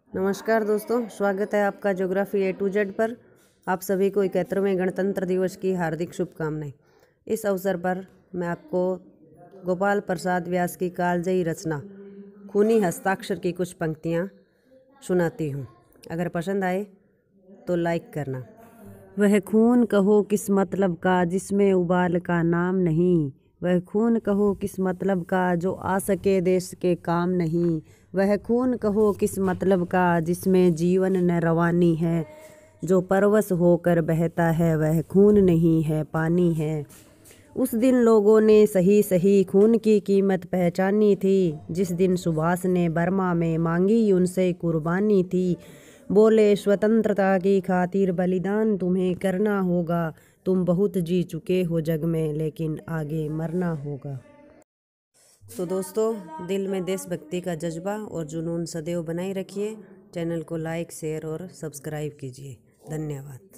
नमस्कार दोस्तों, स्वागत है आपका ज्योग्राफी A to Z पर। आप सभी को 71वें गणतंत्र दिवस की हार्दिक शुभकामनाएं। इस अवसर पर मैं आपको गोपाल प्रसाद व्यास की कालजयी रचना खूनी हस्ताक्षर की कुछ पंक्तियां सुनाती हूं। अगर पसंद आए तो लाइक करना। वह खून कहो किस मतलब का जिसमें उबाल का नाम नहीं, वह खून कहो किस मतलब का जो आ सके देश के काम नहीं, वह खून कहो किस मतलब का जिसमें जीवन न रवानी है, जो परवश होकर बहता है वह खून नहीं है पानी है। उस दिन लोगों ने सही सही खून की कीमत पहचानी थी, जिस दिन सुभाष ने बर्मा में मांगी उनसे कुर्बानी थी। बोले स्वतंत्रता की खातिर बलिदान तुम्हें करना होगा, तुम बहुत जी चुके हो जग में लेकिन आगे मरना होगा। तो दोस्तों, दिल में देशभक्ति का जज्बा और जुनून सदैव बनाए रखिए। चैनल को लाइक, शेयर और सब्सक्राइब कीजिए। धन्यवाद।